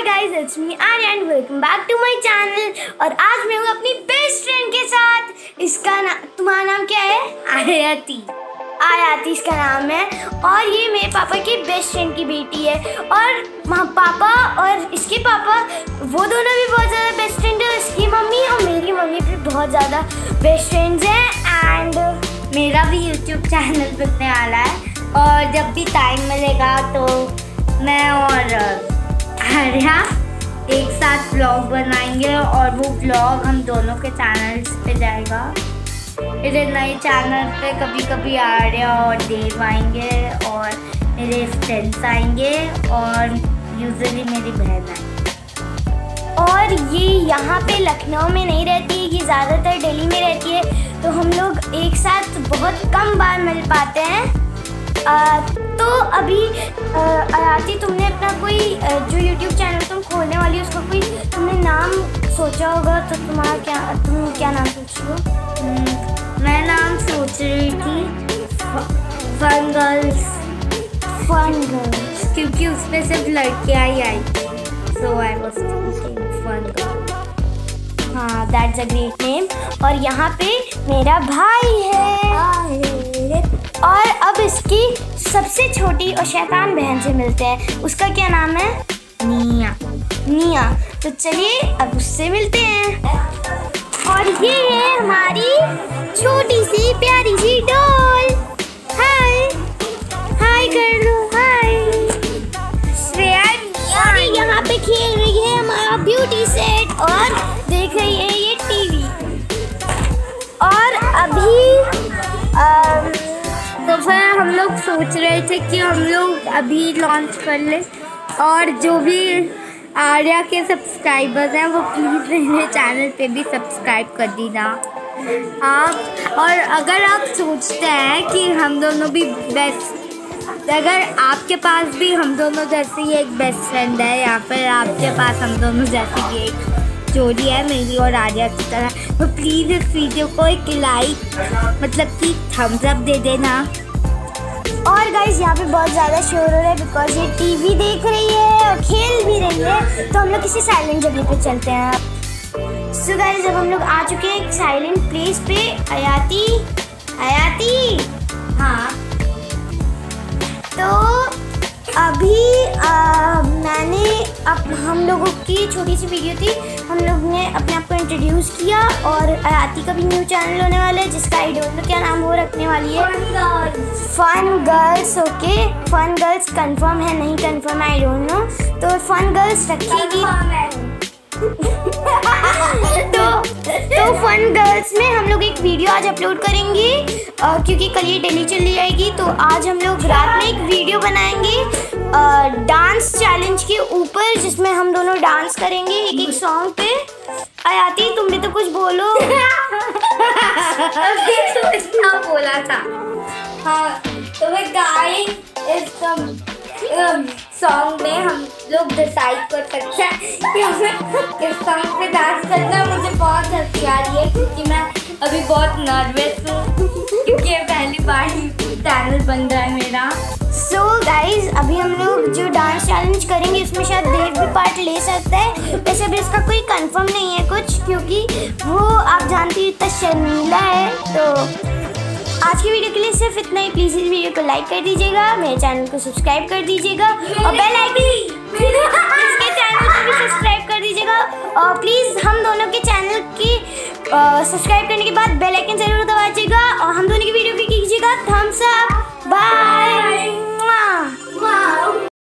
Guys, it's me Arya and welcome back to my channel. और आज मैं हूँ अपनी बेस्ट फ्रेंड के साथ। इसका नाम, तुम्हारा नाम क्या है? आयाती। आयाती इसका नाम है और ये मेरे पापा की बेस्ट फ्रेंड की बेटी है। और पापा और इसके पापा वो दोनों भी बहुत ज़्यादा बेस्ट फ्रेंड है। इसकी मम्मी और मेरी मम्मी भी बहुत ज़्यादा बेस्ट फ्रेंड्स हैं। एंड मेरा भी यूट्यूब चैनल बनने वाला है और जब भी टाइम मिलेगा तो मैं और आर्या एक साथ व्लॉग बनाएंगे और वो व्लॉग हम दोनों के चैनल्स पे जाएगा। मेरे नए चैनल पे कभी कभी आर्या और देव आएंगे और मेरे फ्रेंड्स आएंगे और यूजुअली मेरी बहन आएंगी। और ये यहाँ पे लखनऊ में नहीं रहती है, ये ज़्यादातर दिल्ली में रहती है, तो हम लोग एक साथ बहुत कम बार मिल पाते हैं। तो अभी आयाती, तुमने अपना कोई जो यूट्यूब चैनल तुम खोलने वाली हो उसका कोई तुमने नाम सोचा होगा, तो तुम क्या नाम सोच रही हो? मैं नाम सोच रही थी फन गर्ल्स। फन गर्ल्स क्योंकि उसमें सिर्फ लड़कियाँ ही आई थी, so I was thinking fun girls. हाँ, दैट्स अ ग्रेट नेम। और यहाँ पे मेरा भाई है और अब इसकी सबसे छोटी और शैतान बहन से मिलते हैं। उसका क्या नाम है? निया। निया। तो चलिए अब उससे मिलते हैं। और ये है हमारी छोटी सी प्यारी सी डॉल। हाय हाय कर लो, हाय। और ये यहाँ पे खेल रही है हमारा ब्यूटी सेट और देख रही है ये टीवी। और अभी तो फिर हम लोग सोच रहे थे कि हम लोग अभी लॉन्च कर ले और जो भी आर्या के सब्सक्राइबर्स हैं वो प्लीज़ मेरे चैनल पे भी सब्सक्राइब कर दीजिए आप। और अगर आप सोचते हैं कि हम दोनों भी बेस्ट, अगर आपके पास भी हम दोनों जैसी एक बेस्ट फ्रेंड है या फिर आपके पास हम दोनों जैसी एक जोड़ी है मेरी और आर्या की तरह, तो प्लीज़ इस वीडियो को एक लाइक मतलब कि थम्स अप दे देना। और गाइस यहाँ पे बहुत ज़्यादा शोर हो रहा है बिकॉज ये टीवी देख रही है और खेल भी रही है, तो हम लोग किसी साइलेंट जगह पे चलते हैं। सो गाइस, जब हम लोग आ चुके हैं एक साइलेंट प्लेस पे। आयाती, आयाती। हाँ, तो अभी हम लोगों की छोटी सी वीडियो थी, हम लोग ने अपने आप को इंट्रोड्यूस किया और आयाती का भी न्यू चैनल होने वाला है जिसका आई डोंट नो क्या नाम वो रखने वाली है। Fun girls. Okay, fun girls confirm है, नहीं कंफर्म आई डोंट नो, तो फन गर्ल्स रखेगी। तो फन गर्ल्स में हम लोग एक वीडियो आज अपलोड करेंगे क्योंकि कल ये दिल्ली चली जाएगी, तो आज हम लोग रात में एक वीडियो बनाएंगे डांस चैलेंज के ऊपर, जिसमें हम दोनों डांस करेंगे एक एक सॉन्ग पे। आयाती, तुम भी तो कुछ बोलो। सोचना बोला था। हाँ, तो मैं गाएं इस सॉन्ग में हम लोग डिसाइड कर सकते हैं कि हमें इस सॉन्ग पे डांस करना। मुझे बहुत हंसी आ रही है क्योंकि मैं अभी बहुत नर्वस हूँ क्योंकि ये पहली बार ही चैनल बन रहा है मेरा। सो गाइज, अभी हम लोग जो डांस चैलेंज करेंगे उसमें शायद देव भी पार्ट ले सकता है। वैसे भी इसका कोई कंफर्म नहीं है कुछ, क्योंकि वो आप जानती हैं इतना शर्मीला है। तो आज की वीडियो के लिए सिर्फ इतना ही। प्लीज़ इस वीडियो को लाइक कर दीजिएगा, मेरे चैनल को सब्सक्राइब कर दीजिएगा और बेल आइकन इसके चैनल को भी सब्सक्राइब कर दीजिएगा। और प्लीज़ हम दोनों के चैनल की सब्सक्राइब करने के बाद बेल आइकन जरूर दबाइएगा और हम दोनों की वीडियो को कीजिएगा थम्स अप। बाय।